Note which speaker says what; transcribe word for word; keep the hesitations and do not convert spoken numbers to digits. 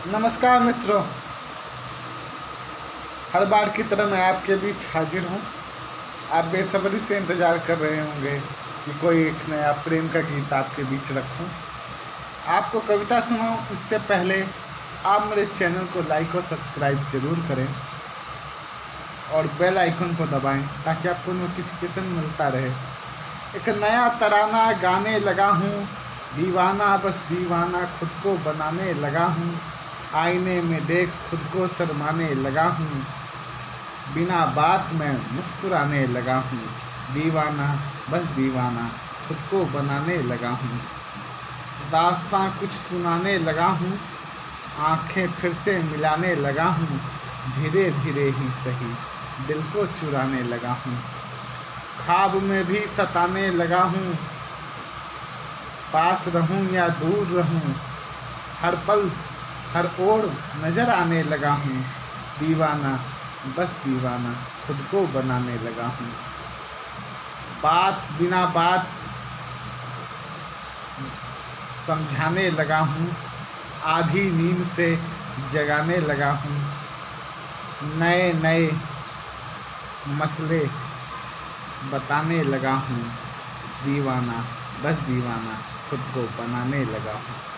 Speaker 1: नमस्कार मित्रों, हर बार की तरह मैं आपके बीच हाजिर हूँ। आप बेसब्री से इंतज़ार कर रहे होंगे कि कोई एक नया प्रेम का गीत आपके बीच रखूँ, आपको कविता सुनाऊँ। इससे पहले आप मेरे चैनल को लाइक और सब्सक्राइब जरूर करें और बेल आइकन को दबाएं ताकि आपको नोटिफिकेशन मिलता रहे। एक नया तराना गाने लगा हूँ, दीवाना बस दीवाना खुद को बनाने लगा हूँ। आईने में देख खुद को शर्माने लगा हूँ, बिना बात में मुस्कुराने लगा हूँ। दीवाना बस दीवाना खुद को बनाने लगा हूँ। दास्तां कुछ सुनाने लगा हूँ, आंखें फिर से मिलाने लगा हूँ। धीरे धीरे ही सही दिल को चुराने लगा हूँ। ख्वाब में भी सताने लगा हूँ, पास रहूँ या दूर रहूँ। हर पल हर ओर नजर आने लगा हूँ। दीवाना बस दीवाना खुद को बनाने लगा हूँ। बात बिना बात समझाने लगा हूँ, आधी नींद से जगाने लगा हूँ। नए नए मसले बताने लगा हूँ। दीवाना बस दीवाना खुद को बनाने लगा हूँ।